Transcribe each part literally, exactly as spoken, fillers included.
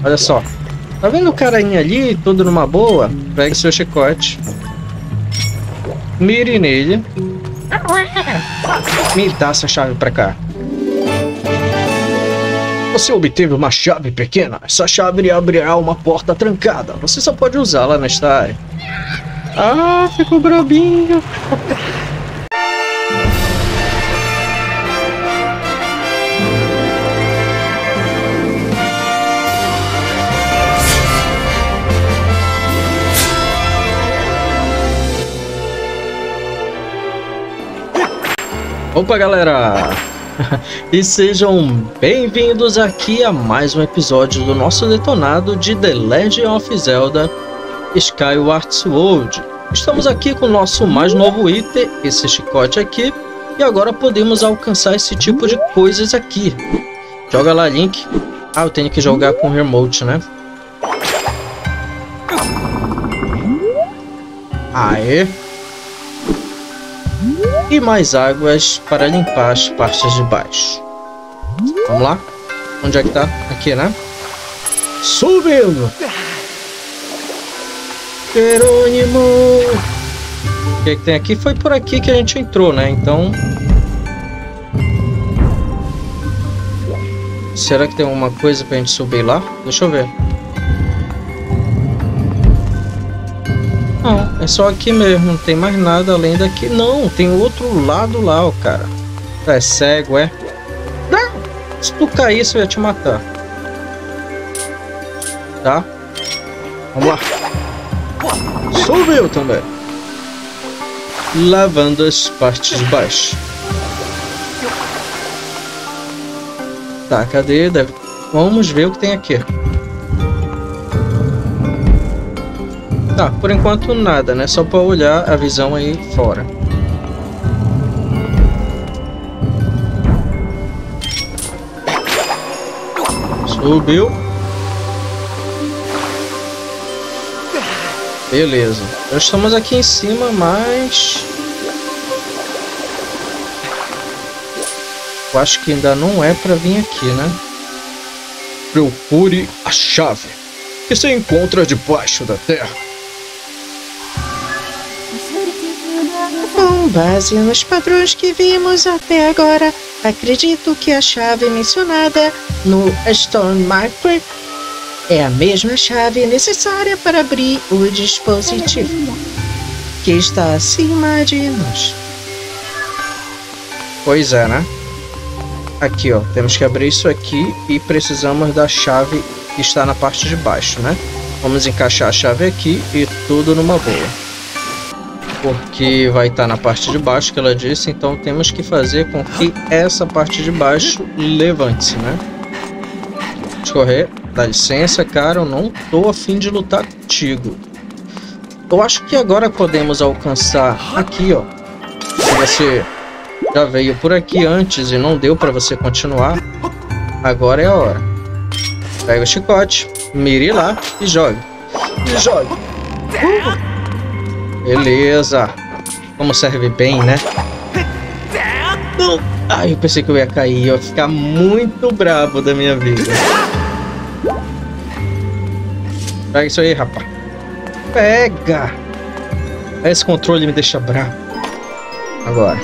Olha só. Tá vendo o carinha ali, todo numa boa? Pegue seu chicote. Mire nele. Me dá essa chave pra cá. Você obteve uma chave pequena. Essa chave abrirá uma porta trancada. Você só pode usá-la nesta área. Ah, ficou brabinho. Opa, galera! E sejam bem-vindos aqui a mais um episódio do nosso detonado de The Legend of Zelda Skyward Sword. Estamos aqui com o nosso mais novo item, esse chicote aqui, e agora podemos alcançar esse tipo de coisas aqui. Joga lá, Link. Ah, eu tenho que jogar com o remote, né? Aê! E mais águas para limpar as partes de baixo. Vamos lá? Onde é que tá? Aqui, né? Subindo! Jerônimo! O que é que tem aqui? Foi por aqui que a gente entrou, né? Então... será que tem alguma coisa pra gente subir lá? Deixa eu ver. Não, é só aqui mesmo, não tem mais nada além daqui. Não, tem outro lado lá, ó, cara. É cego, é? Não! Se tu caísse, eu ia te matar. Tá? Vamos lá. Subiu também. Lavando as partes de baixo. Tá, cadê? Vamos ver o que tem aqui. Tá, por enquanto nada, né? Só para olhar a visão aí fora. Subiu. Beleza. Já estamos aqui em cima, mas... eu acho que ainda não é para vir aqui, né? Procure a chave que se encontra debaixo da terra. Com base nos padrões que vimos até agora, acredito que a chave mencionada no Stone Marker é a mesma chave necessária para abrir o dispositivo que está acima de nós. Pois é, né? Aqui, ó, temos que abrir isso aqui e precisamos da chave que está na parte de baixo, né? Vamos encaixar a chave aqui e tudo numa boa. Porque vai estar na parte de baixo que ela disse, então temos que fazer com que essa parte de baixo levante-se, né? Escorrer, dá licença, cara, eu não tô a fim de lutar contigo. Eu acho que agora podemos alcançar aqui, ó. Se você já veio por aqui antes e não deu para você continuar, agora é a hora. Pega o chicote, mire lá e jogue. E jogue. Uh! Beleza. Como serve bem, né? Ai, eu pensei que eu ia cair. Eu ia ficar muito bravo da minha vida. Pega isso aí, rapaz. Pega. Esse controle me deixa bravo. Agora.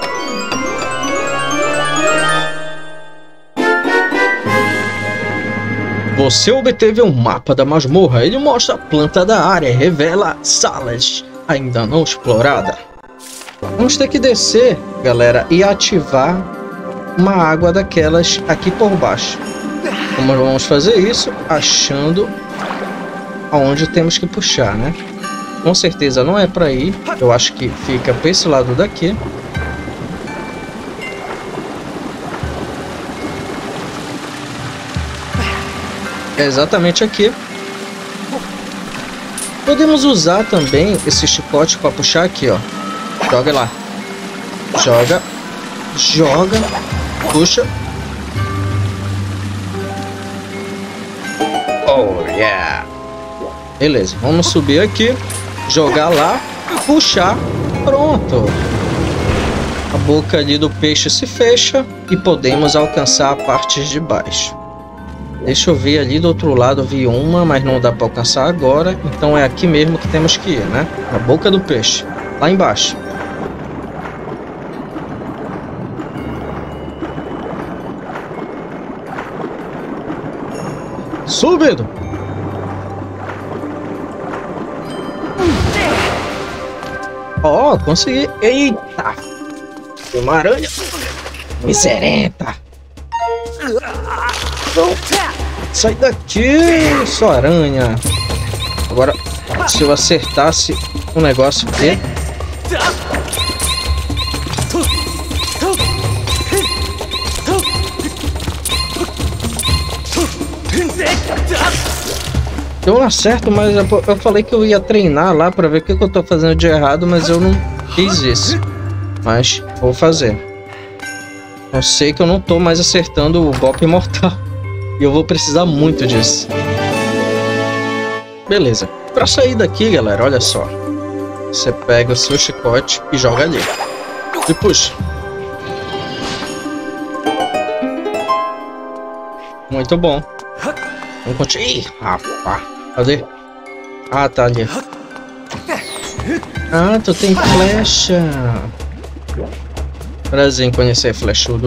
Você obteve um mapa da masmorra. Ele mostra a planta da área e revela salas ainda não explorada. Vamos ter que descer, galera, e ativar uma água daquelas aqui por baixo. Como vamos fazer isso? Achando aonde temos que puxar, né? Com certeza não é para ir. Eu acho que fica para esse lado daqui. É exatamente aqui. Podemos usar também esse chicote para puxar aqui, ó. Joga lá. Joga. Joga. Puxa. Oh, yeah. Beleza, vamos subir aqui. Jogar lá. Puxar. Pronto. A boca ali do peixe se fecha. E podemos alcançar a parte de baixo. Deixa eu ver ali do outro lado, eu vi uma, mas não dá pra alcançar agora. Então é aqui mesmo que temos que ir, né? Na boca do peixe, lá embaixo. Subindo! Ó, oh, consegui! Eita! Tem uma aranha! Miserenta! Sai daqui, sua aranha! Agora, se eu acertasse um negócio aqui... Eu não acerto, mas eu, eu falei que eu ia treinar lá pra ver o que, que eu tô fazendo de errado, mas eu não fiz isso. Mas vou fazer. Eu sei que eu não tô mais acertando o golpe mortal. E eu vou precisar muito disso. Beleza. Pra sair daqui, galera, olha só. Você pega o seu chicote e joga ali. E puxa. Muito bom. Vamos continuar. Ih, rapaz. Cadê? Ah, tá ali. Ah, tu tem flecha. Prazer em conhecer flechudo.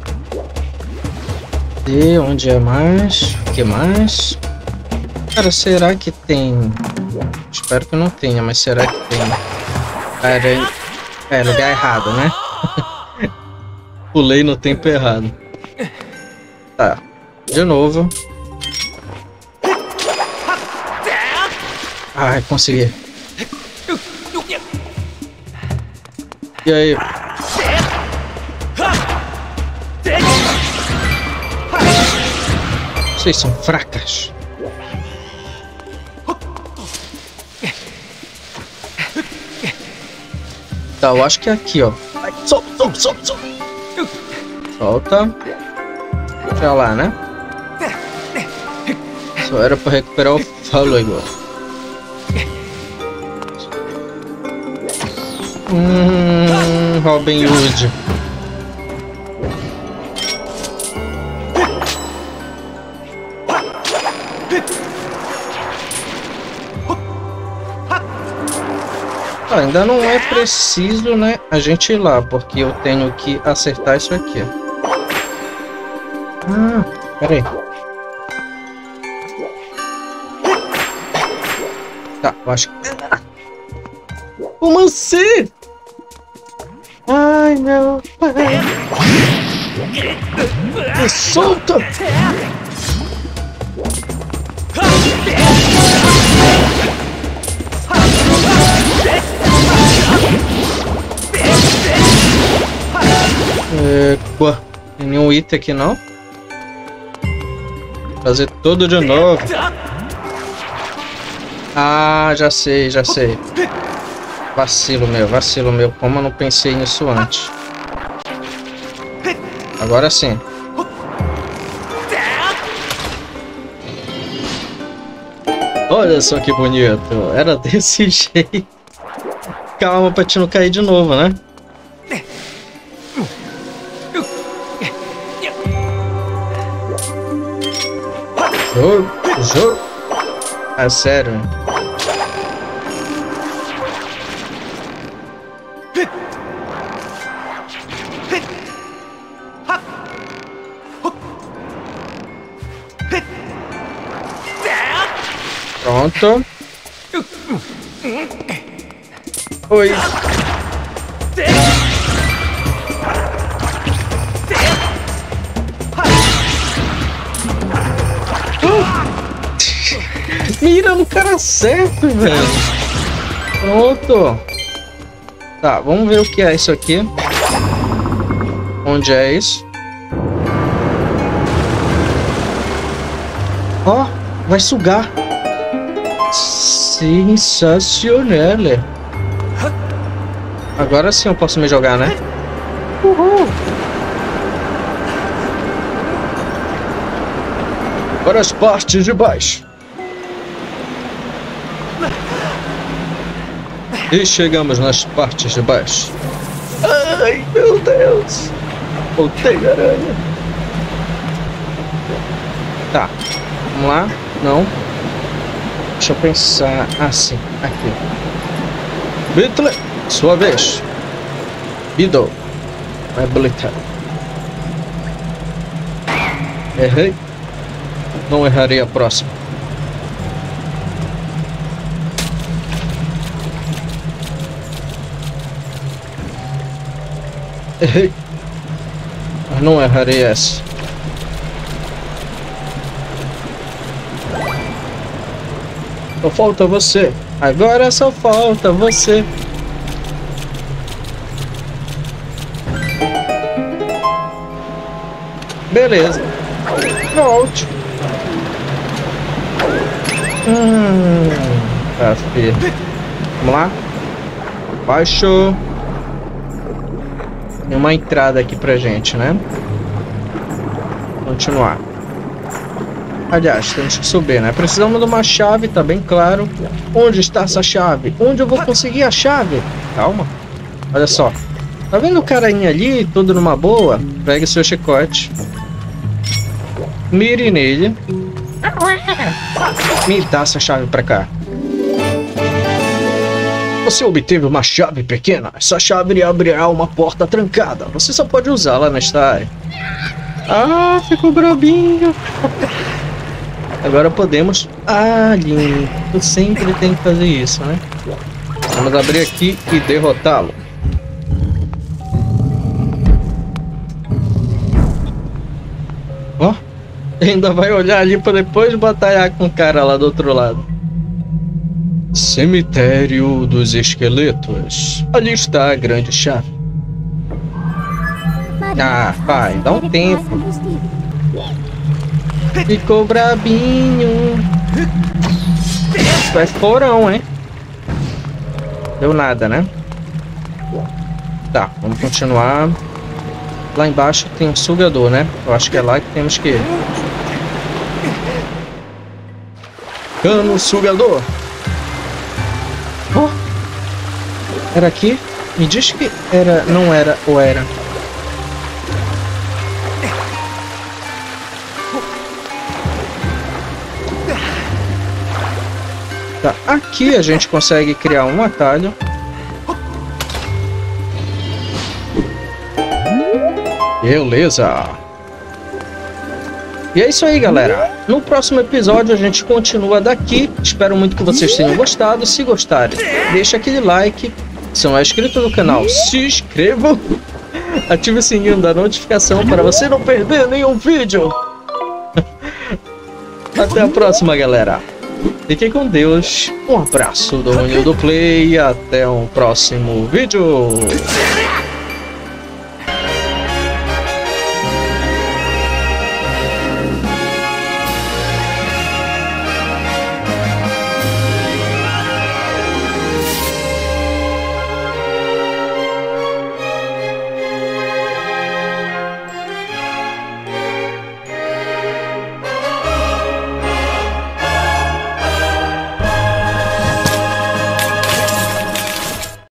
E onde é mais? O que mais? Cara, será que tem... Espero que não tenha, mas será que tem... Aranha... É, lugar errado, né? Pulei no tempo errado. Tá. De novo. Ai, consegui. E aí? Vocês são fracas. Tá, eu acho que é aqui, ó. Solta, solta, solta, solta. Solta. Deixa lá, né? Só era pra recuperar o falo igual. Hum, Robin Hood. Ah, ainda não é preciso, né, a gente ir lá, porque eu tenho que acertar isso aqui. Ah, peraí. Tá, eu acho que... Como assim? Ai, meu pai. Me solta! É, pô, tem nenhum item aqui não. Fazer tudo de novo. Ah, já sei, já sei. Vacilo meu, vacilo meu. Como eu não pensei nisso antes. Agora sim. Olha só que bonito. Era desse jeito. Calma pra te não cair de novo, né? Jogo, jogo. Ah, sério. Pronto. Oi. Mira no cara certo, velho. Pronto. Tá, vamos ver o que é isso aqui. Onde é isso? Ó, oh, vai sugar. Sensacional. Agora sim eu posso me jogar, né? Uhul. Para as partes de baixo. E chegamos nas partes de baixo. Ai, meu Deus. Voltei, aranha. Tá. Vamos lá. Não. Deixa eu pensar. Ah, sim. Aqui. Beetle. Sua vez. Beetle. Vai Beetle. Errei. Não errarei a próxima. Errei. Mas não errarei essa. Só falta você. Agora só falta você. Beleza. Volte. Hum, tá feio. Vamos lá. Baixou. Tem uma entrada aqui pra gente, né? Continuar. Aliás, temos que subir, né? Precisamos de uma chave, tá bem claro. Onde está essa chave? Onde eu vou conseguir a chave? Calma. Olha só. Tá vendo o carinha ali, tudo numa boa? Pegue seu chicote. Mire nele. Me dá essa chave pra cá. Você obteve uma chave pequena. Essa chave abrirá uma porta trancada. Você só pode usá-la nesta área. Ah, ficou brabinho. Agora podemos... Ah, lindo. Eu sempre tenho que fazer isso, né? Vamos abrir aqui e derrotá-lo. Ó. Oh, ainda vai olhar ali para depois batalhar com o cara lá do outro lado. Cemitério dos Esqueletos. Ali está a grande chave. Ah, pai, dá um tempo. Ficou brabinho. É forão, hein? Deu nada, né? Tá, vamos continuar. Lá embaixo tem um sugador, né? Eu acho que é lá que temos que ir. Cano sugador. Oh, era aqui? Me diz que era, não era ou era. Tá, aqui a gente consegue criar um atalho. Beleza. E é isso aí, galera. No próximo episódio a gente continua daqui. Espero muito que vocês tenham gostado. Se gostarem, deixa aquele like. Se não é inscrito no canal, se inscrevam. Ative o sininho da notificação para você não perder nenhum vídeo. Até a próxima, galera. Fiquem com Deus. Um abraço do Ronildo Play e até um próximo vídeo.